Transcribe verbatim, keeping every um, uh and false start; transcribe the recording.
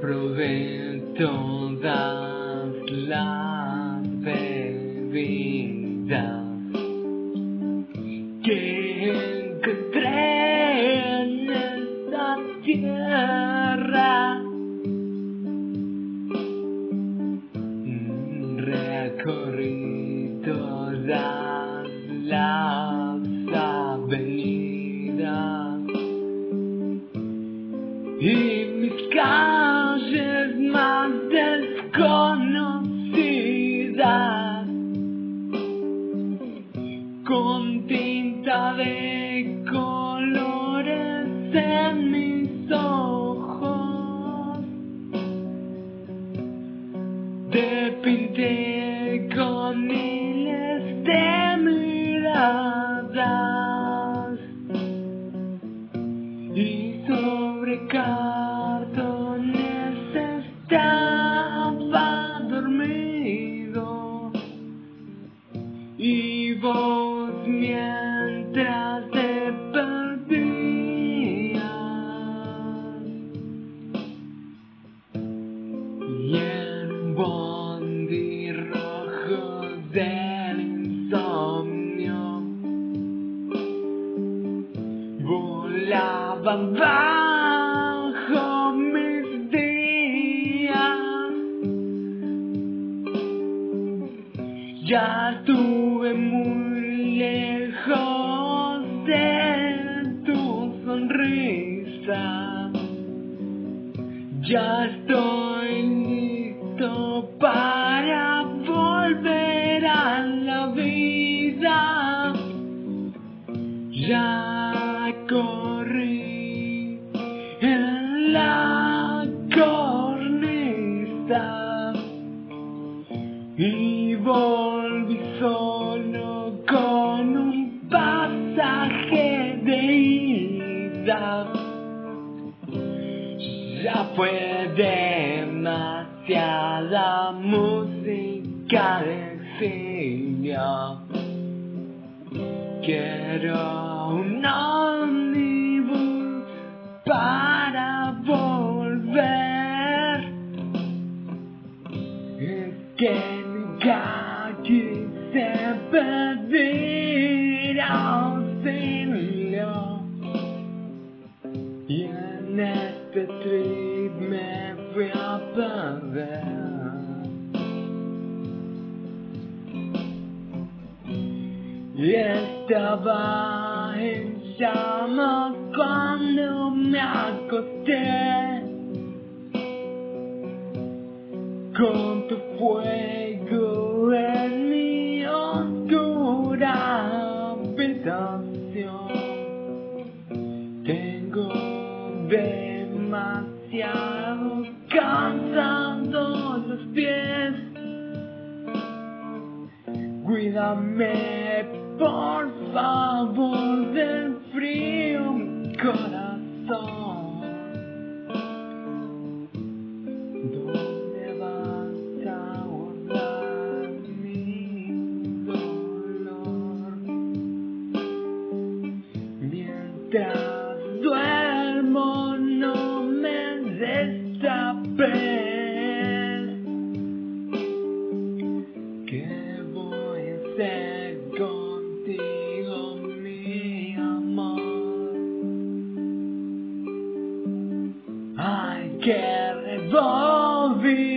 Probé todas las bebidas que encontré en esta tierra. Recorrí todas las avenidas y mis calles más desconocidas, con tinta de colores en mis ojos, te pinté con miles de miradas y sobre cartones estaba dormido, y vos mientras te perdías y en bondi rojo del insomnio volaban bajo mis días. Ya estuve muy lejos de tu sonrisa, ya estoy listo para volver a la vida. Ya corrí en la cornisa y volví solo con un pasaje de ida. Ya fue demasiada música de exilio. Quiero un ómnibus para volver. Es que nunca quise pedir auxilio, y en este trip me fui a perder. Y estaba en llamas cuando me acosté, con tu fuego en mi oscura habitación. Tengo demasiado cansados los pies. Cuídame, por favor, del frío corazón. ¿Dónde vas a guardar mi dolor? Mientras duermo no me destapes. ¿Qué voy a hacer contigo, mi amor? Hay que rebobinar.